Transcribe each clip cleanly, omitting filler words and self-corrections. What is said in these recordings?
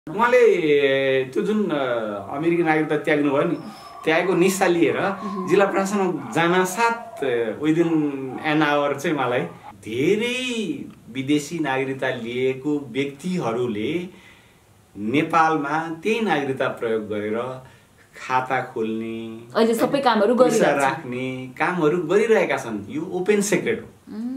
उहाँले त्यो जुन अमेरिकी नागरिकता त्याग्नु भयो नि, त्यागेको निस्सा लिएर जिल्ला प्रशासन जान साथ विदिन एन आवर चाहिँ मलाई धेरै विदेशी नागरिकता लिएको व्यक्तिहरूले नेपालमा त्यही नागरिकता प्रयोग गरेर खाता खोल्ने, अहिले सबै कामहरू राख्ने कामहरू गरिरहेका छन्। यो ओपन सेक्रेट हो।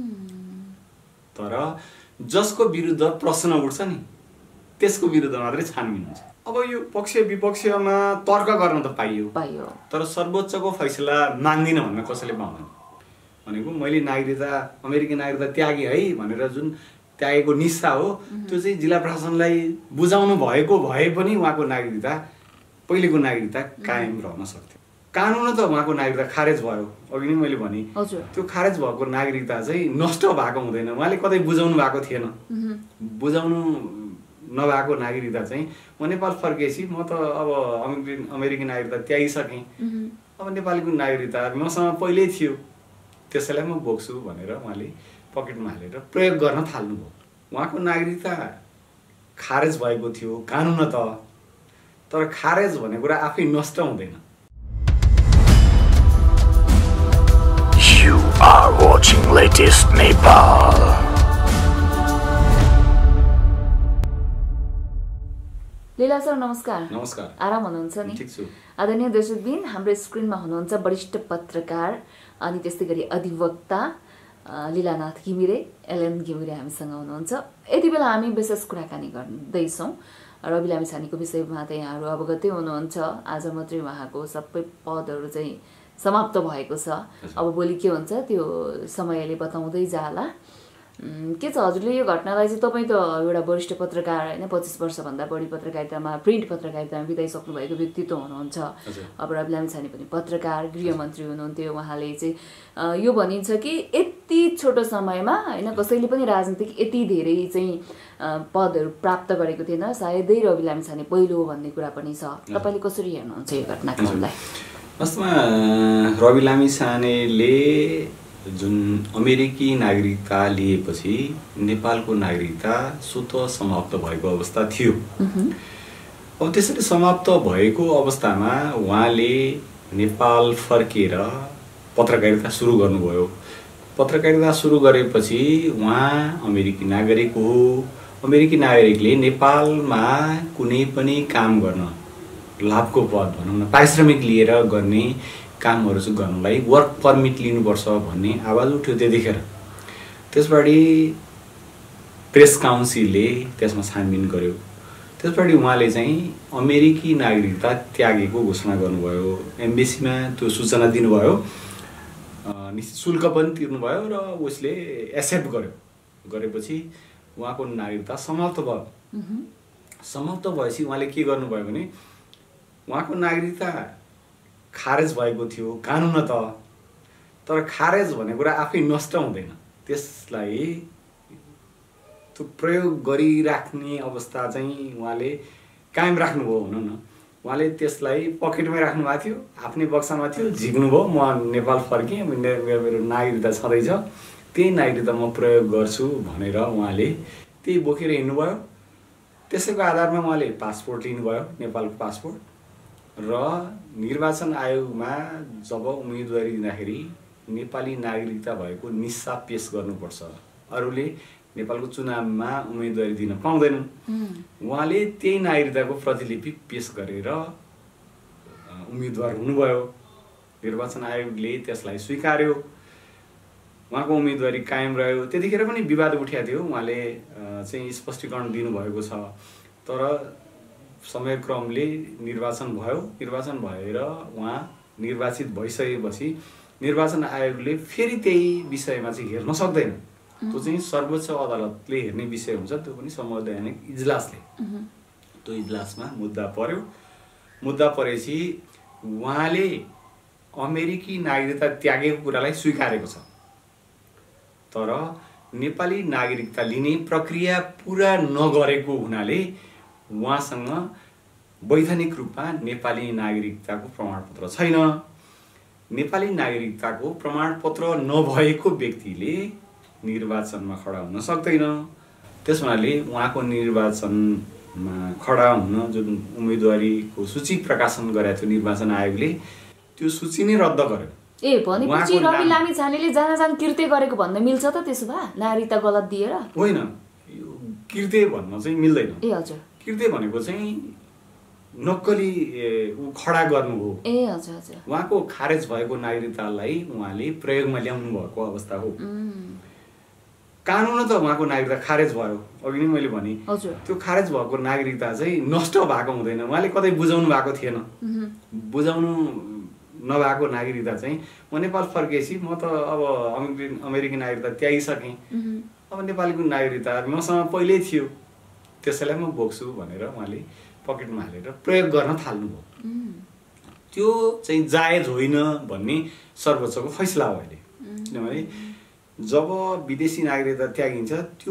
तर जसको विरुद्ध प्रश्न उठ्छ नि त्यसको विरुद्ध मात्रै छानबिन हुन्छ। अब यो पक्ष विपक्षमा तर्क गर्न त पाइयो, तर सर्वोच्चको फैसला मान्दिनँ भन्न कसैले पाउँदैन। भनेको मैले नागरिकता अमेरिकी नागरिकता त्यागे है भनेर जुन त्यागेको निस्सा हो त्यो चाहिँ जिल्ला प्रशासनलाई बुझाउनु भएको भए पनि उहाँको नागरिकता पहिलेको नागरिकता कायम रहन सक्थ्यो। कानुन त उहाँको नागरिकता खारेज भयो। अघि नै मैले भने त्यो खारेज भएको नागरिकता चाहिँ नष्ट भएको हुँदैन। उहाँले कतै बुझाउनु भएको थिएन। बुझाउनु नभएको नागरिकता चाहिँ म नेपाल फर्केपछि म त अब अमेरिकी नागरिकता त्यागिसकेँ, अब नेपालीको नागरिकता मसँग पहिल्यै थियो, त्यसैलाई म बोक्छु भनेर उहाँले पकेटमा हालेर प्रयोग गर्न थाल्नुभयो। उहाँको नागरिकता खारेज भएको थियो कानुन त, तर खारेज भन्ने कुरा आफै नष्ट हुँदैन। You are watching latest Nepal. Leela sir नमस्कार। नमस्कार। आराम हुनुहुन्छ नि? ठीक छु। आदरणीय दर्शकबिन, हाम्रो स्क्रिनमा हुनुहुन्छ वरिष्ठ पत्रकार अनि त्यस्तै गरी अधिवक्ता लीलानाथ घिमिरे, एलएन घिमिरे हामीसँग हुनुहुन्छ। यति बेला हामी विशेष कुराकानी गर्दैछौँ रवि लामिछानेको विषयमा। त यहाँहरू अवगतै हुनुहुन्छ। आज मात्रै उहाँको सबै पदहरू चाहिँ समाप्त भएको छ। अब भोलि के हुन्छ त्यो समयले बताउँदै जाला। के छ हजुरले यो घटनालाई चाहिँ तपाईँ त एउटा वरिष्ठ पत्रकार होइन, 25 वर्षभन्दा बढी पत्रकारितामा प्रिन्ट पत्रकारितामा बिताइसक्नु भएको व्यक्तित्व हुनुहुन्छ। अब रवि लामिछाने पनि पत्रकार, गृहमन्त्री हुनुहुन्थ्यो। उहाँले चाहिँ यो भनिन्छ कि यति छोटो समयमा होइन कसैले पनि राजनीतिक यति धेरै चाहिँ पदहरू प्राप्त गरेको थिएन, सायदै रवि लामिछाने पहिलो हो भन्ने कुरा पनि छ। तपाईँले कसरी हेर्नुहुन्छ यो घटनाक्रमलाई? वास्तवमा रवि लामिछानेले जुन अमेरिकी नागरिकता लिएपछि नेपालको नागरिकता स्वतः समाप्त भएको अवस्था थियो। अब त्यसरी समाप्त भएको अवस्थामा उहाँले नेपाल फर्केर पत्रकारिता सुरु गर्नुभयो। पत्रकारिता सुरु गरेपछि उहाँ अमेरिकी नागरिक हो। अमेरिकी नागरिकले नेपालमा कुनै पनि काम गर्न, लाभको पद भनौँ न, पारिश्रमिक लिएर गर्ने कामहरू चाहिँ गर्नलाई वर्क पर्मिट लिनुपर्छ भन्ने आवाज उठ्यो त्यतिखेर। त्यसबाट प्रेस काउन्सिलले त्यसमा छानबिन गर्यो। त्यसबाट उहाँले चाहिँ अमेरिकी नागरिकता त्यागेको घोषणा गर्नुभयो। एम्बेसीमा त्यो सूचना दिनुभयो, निश्चित शुल्क पनि तिर्नुभयो र उसले एक्सेप्ट गर्यो। गरेपछि उहाँको नागरिकता समाप्त भयो। समाप्त भएपछि उहाँले के गर्नुभयो भने उहाँको नागरिकता खारेज भएको थियो कानुन त, तर खारेज भन्ने कुरा आफै नष्ट हुँदैन। त्यसलाई त्यो प्रयोग गरिराख्ने अवस्था चाहिँ उहाँले कायम राख्नुभयो भनौँ न। उहाँले त्यसलाई पकेटमै राख्नु भएको थियो, आफ्नै बक्सामा थियो, झिक्नुभयो। म नेपाल फर्केँ, मेरो नागरिकता छँदैछ, त्यही नागरिकता म प्रयोग गर्छु भनेर उहाँले त्यही बोकेर हिँड्नुभयो। त्यसैको आधारमा उहाँले पासपोर्ट लिनुभयो, नेपालको पासपोर्ट। र निर्वाचन आयोगमा जब उम्मेदवारी दिँदाखेरि नेपाली नागरिकता भएको निस्सा पेश गर्नुपर्छ, अरूले नेपालको चुनावमा उम्मेदवारी दिन पाउँदैनन्। उहाँले त्यही नागरिकताको प्रतिलिपि पेश गरेर उम्मेदवार हुनुभयो। निर्वाचन आयोगले त्यसलाई स्वीकार्यो, उहाँको उम्मेदवारी कायम रह्यो। त्यतिखेर पनि विवाद उठेको थियो, उहाँले चाहिँ स्पष्टीकरण दिनुभएको छ। तर समयक्रमले निर्वाचन भयो। निर्वाचन भएर उहाँ निर्वाचित भइसकेपछि निर्वाचन आयोगले फेरि त्यही विषयमा चाहिँ हेर्न सक्दैन। त्यो चाहिँ सर्वोच्च अदालतले हेर्ने विषय हुन्छ, त्यो पनि संवैधानिक इजलासले। त्यो इजलासमा मुद्दा पर्यो। मुद्दा परेपछि उहाँले अमेरिकी नागरिकता त्यागेको कुरालाई स्वीकारेको छ, तर नेपाली नागरिकता लिने प्रक्रिया पुरा नगरेको हुनाले उहाँसँग वैधानिक रूपमा नेपाली नागरिकताको प्रमाणपत्र छैन। नेपाली नागरिकताको प्रमाणपत्र नभएको व्यक्तिले निर्वाचनमा खडा हुन सक्दैन। त्यसमाले उहाँको निर्वाचन खडा हुन जुन उम्मेदवारीको सूची प्रकाशन गरेको थियो निर्वाचन आयोगले त्यो सूची नै रद्द गर्यो। भनेपछि रवि लामिछानेले जान कृत्य गरेको भन्न मिल्छ त त्यसो भए नागरिकता गलत दिएर? होइन, यो कृत्य भन्न चाहिँ मिल्दैन। हजुर, कृत्य भनेको चाहिँ नक्कली खडा गर्नु हो। हजुर हजुर, उहाँको खारेज भएको नागरिकतालाई उहाँले प्रयोगमा ल्याउनु भएको अवस्था हो। कानुन त उहाँको नागरिकता खारेज भयो, अघि नै मैले भने त्यो खारेज भएको नागरिकता चाहिँ नष्ट भएको हुँदैन। उहाँले कतै बुझाउनु भएको थिएन। बुझाउनु नभएको नागरिकता चाहिँ म नेपाल फर्केपछि म त अब अमेरिकी नागरिकता त्यागिसकेँ, अब नेपालीको नागरिकता मसँग पहिल्यै थियो, त्यसैलाई म बोक्छु भनेर उहाँले पकेटमा हालेर प्रयोग गर्न थाल्नुभयो। त्यो चाहिँ जायज होइन भन्ने सर्वोच्चको फैसला हो अहिले। किनभने जब विदेशी नागरिकता त्यागिन्छ त्यो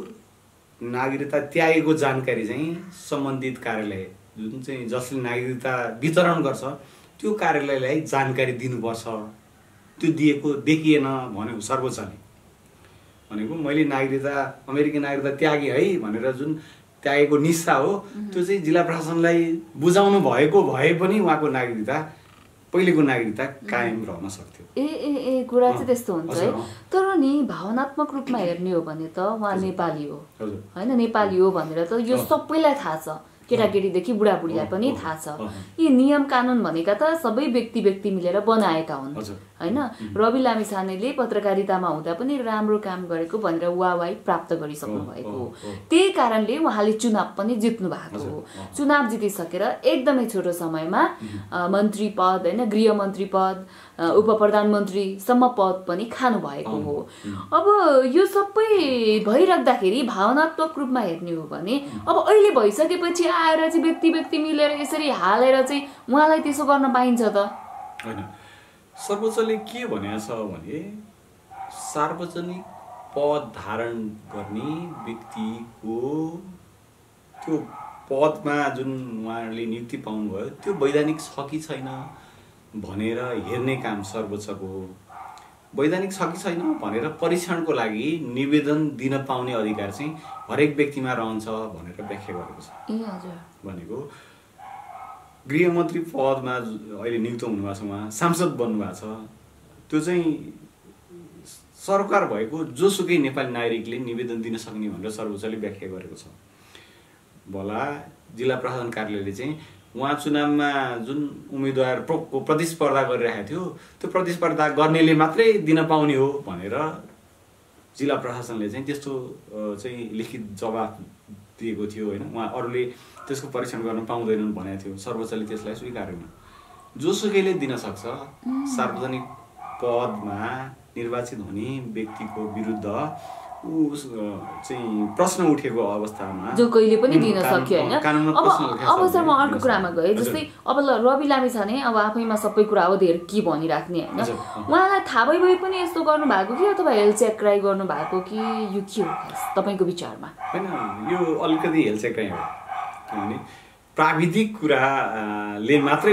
नागरिकता त्यागेको जानकारी चाहिँ सम्बन्धित कार्यालय जुन चाहिँ जसले नागरिकता वितरण गर्छ त्यो कार्यालयलाई जानकारी दिनुपर्छ। त्यो दिएको देखिएन भन्यो सर्वोच्चले। भनेको मैले नागरिकता अमेरिकी नागरिकता त्यागेँ है भनेर जुन त्यागेको निस्सा हो त्यो चाहिँ जिल्ला प्रशासनलाई बुझाउनु भएको भए पनि उहाँको नागरिकता पहिलेको नागरिकता कायम रहन सक्थ्यो। कुरा चाहिँ त्यस्तो हुन्छ है। तर नि भावनात्मक रूपमा हेर्ने हो भने त उहाँ नेपाली हो होइन, नेपाली हो भनेर त यो सबैलाई थाहा छ, केटाकेटीदेखि बुढाबुढीलाई पनि थाहा छ। यी नियम कानुन भनेका त सबै व्यक्ति मिलेर बनाएका हुन् होइन। रवि लामिछानेले पत्रकारितामा हुँदा पनि राम्रो काम गरेको भनेर वाहवाही प्राप्त गरिसक्नु भएको हो। त्यही कारणले उहाँले चुनाव पनि जित्नु भएको हो। चुनाव जितिसकेर एकदमै छोटो समयमा मन्त्री पद होइन, गृहमन्त्री पद, उप प्रधानमन्त्रीसम्म पद पनि खानु भएको हो। अब यो सबै भइराख्दाखेरि भावनात्मक रूपमा हेर्ने हो भने अब अहिले भइसकेपछि आएर चाहिँ व्यक्ति मिलेर यसरी हालेर चाहिँ उहाँलाई त्यसो गर्न पाइन्छ त? होइन, सर्वोच्चले के भनेको छ भने सार्वजनिक पद धारण गर्ने व्यक्तिको त्यो पदमा जुन उहाँले नियुक्ति पाउनुभयो त्यो वैधानिक छ कि छैन भनेर हेर्ने काम सर्वोच्चको हो। वैधानिक छ कि छैन भनेर परीक्षणको लागि निवेदन दिन पाउने अधिकार चाहिँ हरेक व्यक्तिमा रहन्छ भनेर व्याख्या गरेको छ। भनेको गृहमन्त्री पदमा अहिले नियुक्त हुनुभएको छ, उहाँ सांसद बन्नुभएको छ, त्यो चाहिँ सरकार भएको जोसुकै नेपाली नागरिकले निवेदन दिन सक्ने भनेर सर्वोच्चले व्याख्या गरेको छ। भला जिल्ला प्रशासन कार्यालयले चाहिँ उहाँ चुनावमा जुन उम्मेदवारको प्रतिस्पर्धा गरिरहेको थियो त्यो प्रतिस्पर्धा गर्नेले मात्रै दिन पाउने हो भनेर जिल्ला प्रशासनले चाहिँ त्यस्तो चाहिँ लिखित जवाफ दिएको थियो होइन। उहाँ अरूले त्यसको परीक्षण गर्न पाउँदैनन् भनेको थियो, सर्वोच्चले त्यसलाई स्वीकारेन। जोसुकैले दिन सक्छ, सार्वजनिक पदमा निर्वाचित हुने व्यक्तिको विरुद्ध चाहिँ प्रश्न उठेको अवस्थामा जो कहिले पनि दिन सक्यो होइन। अब म अर्को कुरामा गएँ, जस्तै अब रवि लामिछाने अब आफैमा सबै कुरा हो धेर के भनिराख्ने होइन। उहाँलाई थाहा भए पनि यस्तो गर्नु भएको कि अथवा हेल्थ चेक क्राई गर्नु भएको कि यो के हो तपाईँको विचारमा? होइन, यो अलिकति हेल्थ चेक क्राई हो। किनभने प्राविधिक कुराले मात्रै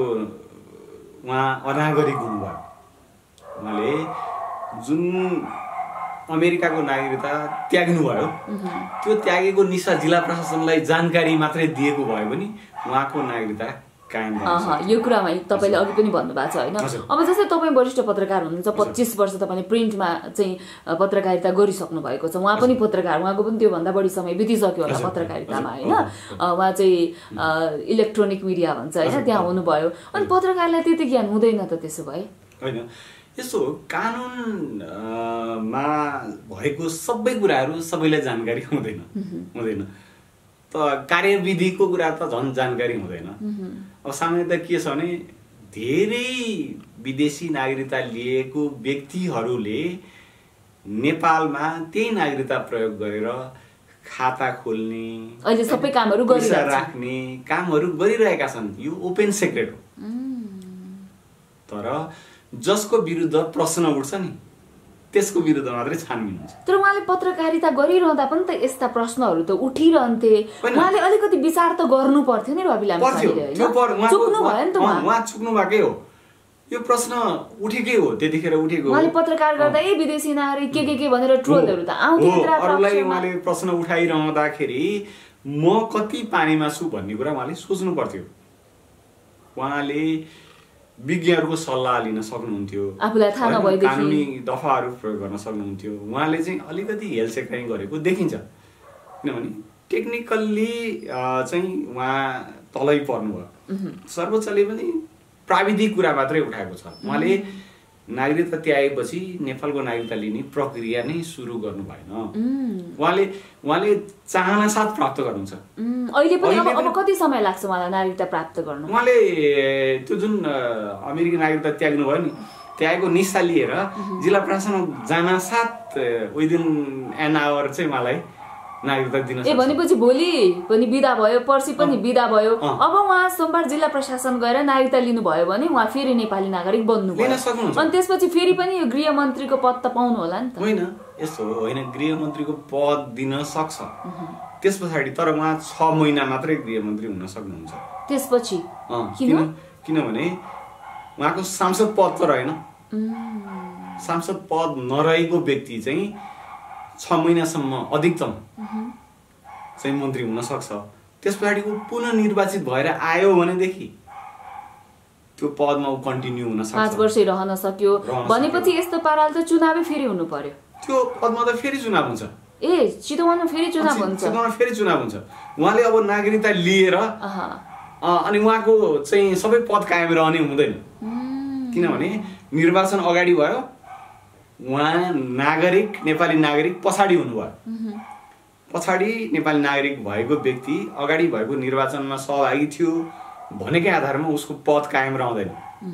उहाँ अनागरिक हुनुभयो। उहाँले जुन अमेरिकाको नागरिकता त्याग्नुभयो त्यो त्यागेको निस्सा जिल्ला प्रशासनलाई जानकारी मात्रै दिएको भए पनि उहाँको नागरिकता कायम रहन्छ। यो कुरामा तपाईँले अघि पनि भन्नुभएको छ होइन। अब जस्तै तपाईँ वरिष्ठ पत्रकार हुनुहुन्छ, 25 वर्ष तपाईँले प्रिन्टमा चाहिँ पत्रकारिता गरिसक्नु भएको छ। उहाँ पनि पत्रकार, उहाँको पनि त्योभन्दा बढी समय बितिसक्यो होला पत्रकारितामा होइन। उहाँ चाहिँ इलेक्ट्रोनिक मिडिया भन्छ होइन, त्यहाँ हुनुभयो। अनि पत्रकारलाई त्यति ज्ञान हुँदैन त त्यसो भए? होइन, यस्तो कानुनमा भएको सबै कुराहरू सबैलाई जानकारी हुँदैन। त कार्यविधिको कुरा त झन् जानकारी हुँदैन। अब सामान्यतः के छ भने धेरै विदेशी नागरिकता लिएको व्यक्तिहरूले नेपालमा त्यही नागरिकता प्रयोग गरेर खाता खोल्ने, अहिले सबै कामहरू राख्ने कामहरू गरिरहेका छन्। यो ओपन सेक्रेट हो। तर जसको विरुद्ध प्रश्न उठ्छ नि त्यसको विरुद्ध मात्रै छानबिन हुन्छ। तर उहाँले पत्रकारिता गरिरहँदा पनि त यस्ता प्रश्नहरू त उठिरहन्थे। उहाँले अलिकति विचार त गर्नु पर्थ्यो नि रवि लामिछानेले हैन? चुक्नु भयो नि त उहाँ चुक्नु भएकै हो। यो प्रश्न उठेकै हो, त्यतिखेर उठेको हो। उहाँले पत्रकार गर्दा विदेशी नागरिक के भनेर ट्रोलहरू त आउँथ्यो। अरूलाई उहाँले प्रश्न उठाइरहँदाखेरि म कति पानीमा छु भन्ने कुरा उहाँले सोच्नु पर्थ्यो। उहाँले विज्ञहरूको सल्लाह लिन सक्नुहुन्थ्यो, आफूलाई थाहा नभएदेखि कानुनी दफाहरू प्रयोग गर्न सक्नुहुन्थ्यो। उहाँले चाहिँ अलिकति हेल्थ सेक्टरिङ गरेको देखिन्छ, किनभने टेक्निकल्ली चाहिँ उहाँ तलै पर्नुभयो। सर्वोच्चले पनि प्राविधिक कुरा मात्रै उठाएको छ। उहाँले नागरिकता त्यागेपछि नेपालको नागरिकता लिने प्रक्रिया नै सुरु गर्नु भएन। उहाँले चाहना साथ प्राप्त गर्नुहुन्छ। अहिले पनि अब कति समय लाग्छ उहाँलाई नागरिकता प्राप्त गर्नु? उहाँले त्यो जुन अमेरिकी नागरिकता त्याग्नु भयो नि, त्यागेको निस्सा लिएर जिल्ला प्रशासनमा जान साथ विदिन एन आवर चाहिँ उहाँलाई नागरिकता दिन सक्छ। भनेपछि भोलि पनि बिदा भयो, पर्सि पनि बिदा भयो। अब उहाँ सोमबार जिल्ला प्रशासन गएर नागरिकता लिनुभयो भने उहाँ फेरि नेपाली नागरिक बन्नुभयो। अनि त्यसपछि फेरि पनि यो गृहमन्त्रीको पद त पाउनु होला नि त? होइन, यस्तो होइन, गृहमन्त्रीको पद दिन सक्छ त्यस पछाडि, तर उहाँ 6 महिना मात्रै गृहमन्त्री हुन सक्नुहुन्छ। त्यसपछि किनभने उहाँको सांसद पद त रहेन। सांसद पद नरहेको व्यक्ति चाहिँ 6 महिनासम्म अधिकतम चाहिँ मन्त्री हुन सक्छ। त्यस पछाडि ऊ पुनः निर्वाचित भएर आयो भनेदेखि त्यो पदमा ऊ कन्टिन्यू हुन सक्छ। 5 वर्ष रहन सक्यो भनेपछि यस्तो पाराले त चुनावै फेरि हुनु पर्यो। त्यो पदमा त फेरि चुनाव हुन्छ। चितवनमा फेरि चुनाव हुन्छ। चितवनमा फेरि चुनाव हुन्छ। उहाँले अब नागरिकता लिएर अनि उहाँको चाहिँ सबै पद कायम रहने हुँदैन, किनभने निर्वाचन अगाडि भयो, उहाँ नागरिक, नेपाली नागरिक पछाडि हुनुभयो। पछाडि नेपाली नागरिक भएको व्यक्ति अगाडि भएको निर्वाचनमा सहभागी थियो भनेकै आधारमा उसको पद कायम रहँदैन,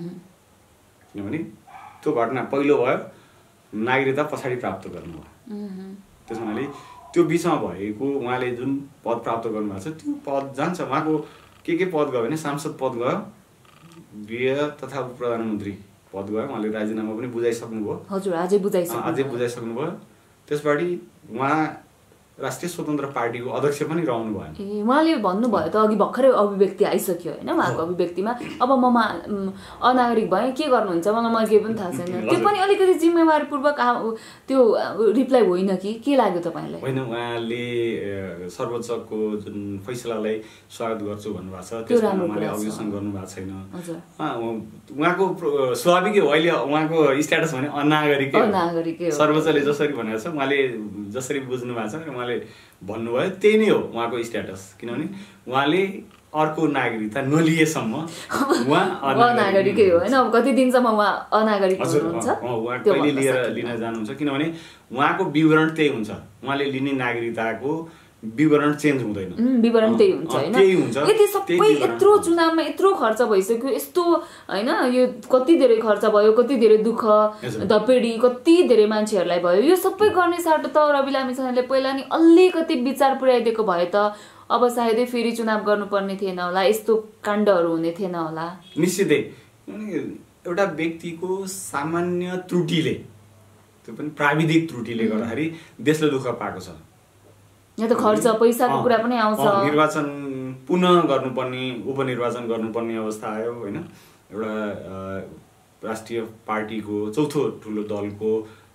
किनभने त्यो घटना पहिलो भयो, नागरिकता पछाडि प्राप्त गर्नुभयो। त्यसमाले त्यो बिचमा भएको उहाँले जुन पद प्राप्त गर्नुभएको छ त्यो पद जान्छ। उहाँको के पद गयो भने सांसद पद गयो, गृह तथा प्रधानमन्त्री पद गयो। उहाँले राजीनामा पनि बुझाइसक्नुभयो। हजुर, अझै बुझाइसक्नुभयो। त्यसबाट उहाँ राष्ट्रिय स्वतन्त्र पार्टीको अध्यक्ष पनि रहनु भयो। उहाँले भन्नुभयो त अघि भर्खरै अभिव्यक्ति आइसक्यो होइन, उहाँको अभिव्यक्तिमा अब म अनागरिक भएँ के गर्नुहुन्छ मलाई केही पनि थाहा छैन। त्यो पनि अलिकति जिम्मेवारीपूर्वक त्यो रिप्लाई होइन कि के लाग्यो तपाईँलाई? होइन, उहाँले सर्वोच्चको जुन फैसलालाई स्वागत गर्छु भन्नुभएको छ, त्यसमा उहाँले अभियोजन गर्नुभएको छैन। उहाँको स्वाभाविकै हो, अहिले उहाँको स्ट्याटस भने अनागरिकै। सर्वोच्चले जसरी भनेको छ, उहाँले जसरी बुझ्नु भएको छ, भन्नुभयो त्यही नै हो उहाँको स्ट्याटस। किनभने उहाँले अर्को नागरिकता नलिएसम्म उहाँ अनागरिकै हो होइन। अब कति दिनसम्म उहाँ अनागरिक हुनुहुन्छ? उहाँ कहिले लिन जानुहुन्छ, किनभने उहाँको विवरण त्यही हुन्छ। उहाँले लिने नागरिकताको विवरण चेन्ज हुँदैन, विवरण त्यही हुन्छ होइन। यति सबै यत्रो चुनावमा यत्रो खर्च भइसक्यो, यस्तो होइन, यो कति धेरै खर्च भयो, कति धेरै दुःख धपेडी कति धेरै मान्छेहरूलाई भयो। यो सबै गर्ने साटो त रवि लामिछानेले पहिला नि अलिकति विचार पुर्याइदिएको भए त अब सायदै फेरि चुनाव गर्नुपर्ने थिएन होला, यस्तो काण्डहरू हुने थिएन होला। निश्चितै एउटा व्यक्तिको सामान्य त्रुटिले, त्यो पनि प्राविधिक त्रुटिले गर्दाखेरि देशले दुःख पाएको छ। यहाँ त खर्च पैसाको कुरा पनि आउँछ। निर्वाचन पुनः गर्नुपर्ने, उपनिर्वाचन गर्नुपर्ने अवस्था आयो होइन। एउटा राष्ट्रिय पार्टीको चौथो ठुलो दलको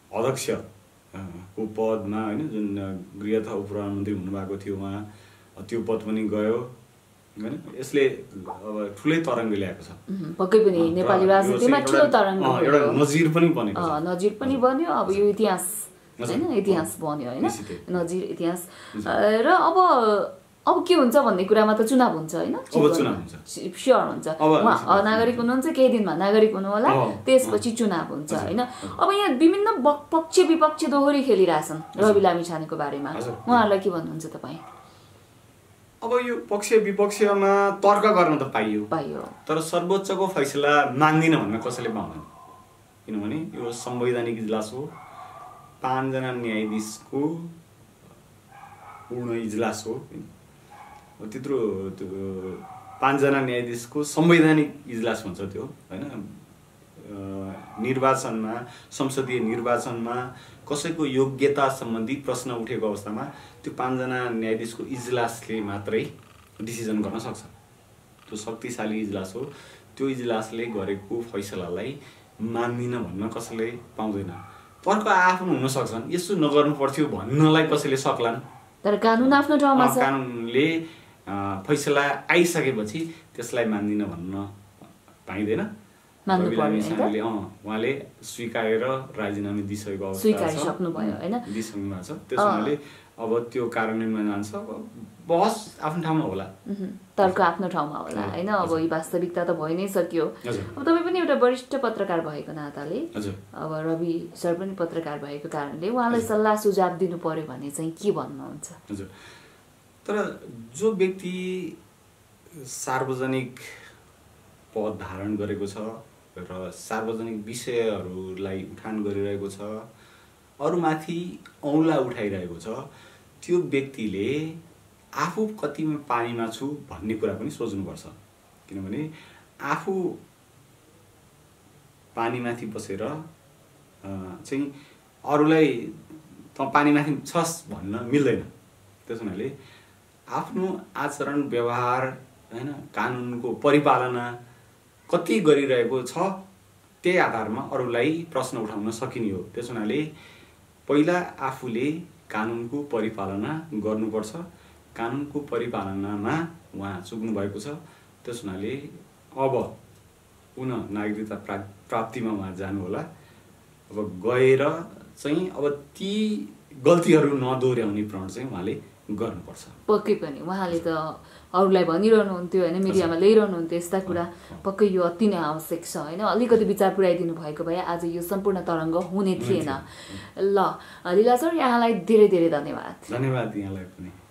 अध्यक्षको पदमा होइन, जुन गृह तथा उपप्रधानमन्त्री हुनुभएको थियो उहाँ, त्यो पद पनि गयो होइन। यसले अब ठुलै तरङ्ग ल्याएको छ। पक्कै पनि नेपाली राजनीतिमा ठुलो तरङ्ग, एउटा नजिर पनि बनेको छ। नजिर पनि बन्यो, अब यो इतिहास होइन, इतिहास बन्यो होइन, नजिर इतिहास। र अब के हुन्छ भन्ने कुरामा त चुनाव हुन्छ होइन, स्योर हुन्छ। उहाँ अनागरिक हुनुहुन्छ, केही दिनमा नागरिक हुनु होला, त्यसपछि चुनाव हुन्छ होइन। अब यहाँ विभिन्न पक्ष विपक्ष दोहोरी खेलिरहेछन् रवि लामिछानेको बारेमा, उहाँहरूलाई के भन्नुहुन्छ तपाईँ? अब यो पक्ष विपक्षमा तर्क गर्न त पाइयो, तर सर्वोच्चको फैसला मान्दिन भन्न कसैले पाउँदैन, किनभने यो संवैधानिक इजलास हो, 5 जना न्यायाधीशको पूर्ण इजलास हो। त्यत्रो 5 जना न्यायाधीशको संवैधानिक इजलास हुन्छ त्यो होइन। निर्वाचनमा, संसदीय निर्वाचनमा कसैको योग्यता सम्बन्धी प्रश्न उठेको अवस्थामा त्यो 5 जना न्यायाधीशको इजलासले मात्रै डिसिजन गर्न सक्छ। त्यो शक्तिशाली इजलास हो। त्यो इजलासले गरेको फैसलालाई मान्दिन भन्न कसैले पाउँदैन। तर्क आफ्नो हुन सक्छन्, यसो नगर्नु पर्थ्यो भन्नलाई कसैले सक्लान्, तर कानुन आफ्नो ठाउँमा छ। कानुनले फैसला आइसकेपछि त्यसलाई मान्दिन भन्न पाइँदैन। मान्नु पर्दैन रवि उहाँले स्वीकारेर राजीनामा दिइसकेको अवस्था छ, स्वीकारिसक्नुभयो हैन, दिइसक्नु भएको छ। त्यसैले अब त्यो कार्यान्वयनमा जान्छ, बहस आफ्नो ठाउँमा होला, तर्क आफ्नो ठाउँमा होला हैन। अब यो वास्तविकता त भइ नै सक्यो। अब तपाईँ पनि एउटा वरिष्ठ पत्रकार भएको नाताले, अब रवि सर पनि पत्रकार भएको कारणले उहाँलाई सल्लाह सुझाव दिनु पर्यो भने चाहिँ के भन्नुहुन्छ? हजुर, तर जो व्यक्ति सार्वजनिक पद धारण गरेको छ र सार्वजनिक विषयहरूलाई उठान गरिरहेको छ, अरूमाथि औँला उठाइरहेको छ, त्यो व्यक्तिले आफू कतिमा पानीमा छु भन्ने कुरा पनि सोच्नुपर्छ। किनभने आफू पानीमाथि बसेर चाहिँ अरूलाई त पानीमाथि छस् भन्न मिल्दैन। त्यस हुनाले आफ्नो आचरण व्यवहार हैन, कानुनको परिपालना कति गरिरहेको छ त्यही आधारमा अरूलाई प्रश्न उठाउन सकिने हो। त्यस हुनाले पहिला आफूले कानुनको परिपालना गर्नुपर्छ। कानुनको परिपालनामा उहाँ चुक्नु भएको छ। त्यस हुनाले अब पुनः नागरिकता प्राप्तिमा उहाँ जानु होला। अब गएर चाहिँ अब ती गल्तीहरू नदोहोर्याउने प्रण चाहिँ उहाँले गर्नुपर्छ। पक्कै पनि उहाँले त अरूलाई भनिरहनुहुन्थ्यो होइन, मिडियामा ल्याइरहनुहुन्थ्यो यस्ता कुरा। पक्कै यो अति नै आवश्यक छ होइन। अलिकति विचार पुर्याइदिनु भएको भए आज यो सम्पूर्ण तरङ्ग हुने थिएन। ल लीला सर, यहाँलाई धेरै धेरै धन्यवाद। धन्यवाद यहाँलाई पनि।